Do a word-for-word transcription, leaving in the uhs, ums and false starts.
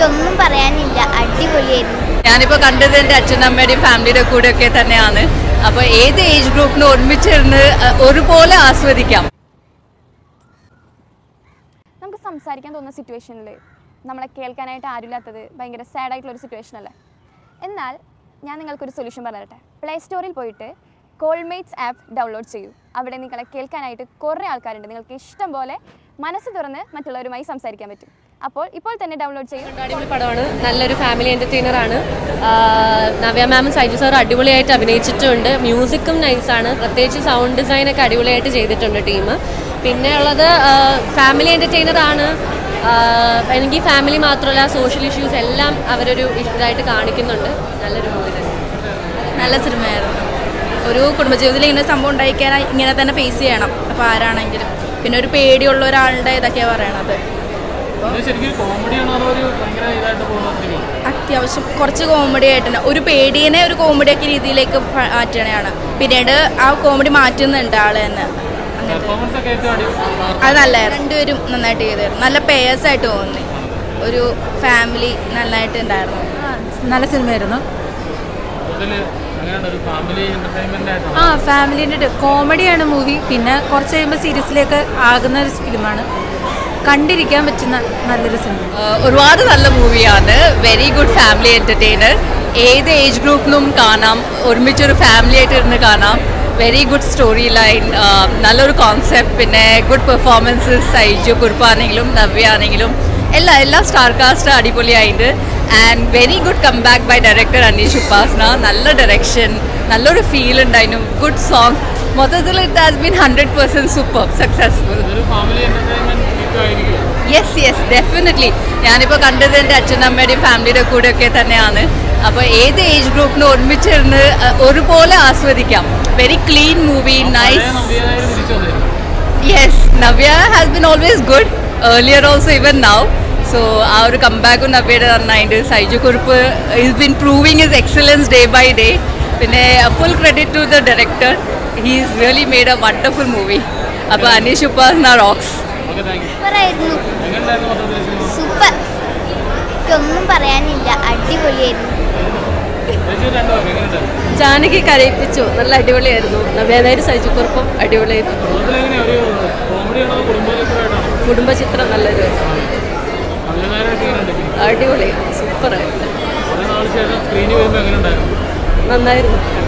ഒന്നും പറയാനില്ല, അടിപൊളിയായിരുന്നു. ഞാനിപ്പോൾ കണ്ടത് എൻ്റെ അച്ഛനമ്മയുടെയും ഫാമിലിയുടെ കൂടെയൊക്കെ തന്നെയാണ്. അപ്പോൾ ഏത് ഏജ് ഗ്രൂപ്പിന് ഒരുമിച്ചിരുന്ന് ഒരുപോലെ ആസ്വദിക്കാം. നമുക്ക് സംസാരിക്കാൻ തോന്നുന്ന സിറ്റുവേഷനിൽ നമ്മളെ കേൾക്കാനായിട്ട് ആരുമില്ലാത്തത് ഭയങ്കര സാഡായിട്ടുള്ളൊരു സിറ്റുവേഷൻ അല്ലേ? എന്നാൽ ഞാൻ നിങ്ങൾക്കൊരു സൊല്യൂഷൻ പറഞ്ഞു തരട്ടെ. പ്ലേ സ്റ്റോറിൽ പോയിട്ട് കോൾമേറ്റ്സ് ആപ്പ് ഡൗൺലോഡ് ചെയ്യൂ. അവിടെ നിങ്ങളെ കേൾക്കാനായിട്ട് കുറേ ആൾക്കാരുണ്ട്. നിങ്ങൾക്ക് ഇഷ്ടം പോലെ മനസ്സ് തുറന്ന് മറ്റുള്ളവരുമായി സംസാരിക്കാൻ പറ്റും. അപ്പോൾ ഇപ്പോൾ തന്നെ ഡൗൺലോഡ് ചെയ്യും. അടിപൊളി പടമാണ്, നല്ലൊരു ഫാമിലി എൻ്റർടൈനറാണ്. നവ്യ മാമും സൈജു സാറും അടിപൊളിയായിട്ട് അഭിനയിച്ചിട്ടുണ്ട്. മ്യൂസിക്കും നൈസാണ്, പ്രത്യേകിച്ച് സൗണ്ട് ഡിസൈനൊക്കെ അടിപൊളിയായിട്ട് ചെയ്തിട്ടുണ്ട് ടീം. പിന്നെ ഉള്ളത് ഫാമിലി എൻ്റർടൈനറാണ്. എനിക്ക് ഫാമിലി മാത്രമല്ല സോഷ്യൽ ഇഷ്യൂസ് എല്ലാം അവരൊരു ഇതായിട്ട് കാണിക്കുന്നുണ്ട്. നല്ലൊരു മൂവി തന്നെ, നല്ല സിനിമയായിരുന്നു. ഒരു കുടുംബജീവിതത്തിൽ ഇങ്ങനെ സംഭവം ഉണ്ടായിക്കാൻ ഇങ്ങനെ തന്നെ ഫേസ് ചെയ്യണം. അപ്പോൾ ആരാണെങ്കിലും പിന്നെ ഒരു പേടിയുള്ള ഒരാളുടെ ഇതൊക്കെയാണ് പറയണത്. അത്യാവശ്യം കുറച്ച് കോമഡി ആയിട്ടുണ്ട്. ഒരു പേടിയെ ഒരു കോമഡിയൊക്കെ രീതിയിലേക്ക് മാറ്റണയാണ്. പിന്നീട് ആ കോമഡി മാറ്റുന്നുണ്ട് ആള് തന്നെ. അത് നല്ലായിരുന്നു. രണ്ടുപേരും നന്നായിട്ട് ചെയ്തായിരുന്നു. നല്ല പേഴ്സായിട്ട് തോന്നി. ഒരു ഫാമിലി നന്നായിട്ട് ഉണ്ടായിരുന്നു. നല്ല സിനിമയായിരുന്നു. ആ ഫാമിലിൻ്റെ കോമഡിയാണ് മൂവി. പിന്നെ കുറച്ച് കഴിയുമ്പോൾ സീരിയസിലേക്ക് ആകുന്ന ഒരു ഫിലിമാണ്. കണ്ടിരിക്കാൻ പറ്റുന്ന നല്ലൊരു സിനിമ. ഒരുപാട് നല്ല മൂവിയാണ്. Very good family entertainer. ഏത് ഏജ് ഗ്രൂപ്പിനും കാണാം, ഒരുമിച്ചൊരു ഫാമിലി ആയിട്ട് ഇരുന്ന് കാണാം. വെരി ഗുഡ് സ്റ്റോറി ലൈൻ, നല്ലൊരു കോൺസെപ്റ്റ്, പിന്നെ ഗുഡ് പെർഫോമൻസസ്. സൈജു കുറുപ്പാണെങ്കിലും നവ്യ ആണെങ്കിലും എല്ലാ എല്ലാ സ്റ്റാർ കാസ്റ്റ് അടിപൊളിയായിട്ട്. And very good come back by director Aneesh Upasana. നല്ല ഡയറക്ഷൻ, നല്ലൊരു ഫീൽ ഉണ്ടായിരുന്നു. Good song. മൊത്തത്തിൽ it has been hundred percent super successful. Yes yes definitely. ഞാനിപ്പോൾ കണ്ടത് എൻ്റെ അച്ഛനമ്മയുടെയും ഫാമിലിയുടെ കൂടെയൊക്കെ തന്നെയാണ്. അപ്പോൾ ഏത് ഏജ് ഗ്രൂപ്പിന് ഒരുമിച്ചിരുന്ന് ഒരുപോലെ ആസ്വദിക്കാം. Very clean movie, nice. Yes, Navya has been always good earlier also even now. So ആ ഒരു കംബാക്കും നവ്യയുടെ നന്നായിട്ട്. Saiju Kurup is been proving his excellence day by day. പിന്നെ full credit to the director. He is really made a wonderful movie. അപ്പോൾ Aneesh ഉപാസ്ന rocks. Super, ഒന്നും പറയാനില്ല, അടിപൊളിയായിരുന്നു. ജാനകി കരയിപ്പിച്ചു, നല്ല അടിപൊളിയായിരുന്നു. നവ്യ നായർ സൈജു കുറുപ്പും അടിപൊളിയായിരുന്നു. കുടുംബചിത്രം നല്ലൊരു അടിപൊളി സൂപ്പറായിരുന്നു. നന്നായിരുന്നു.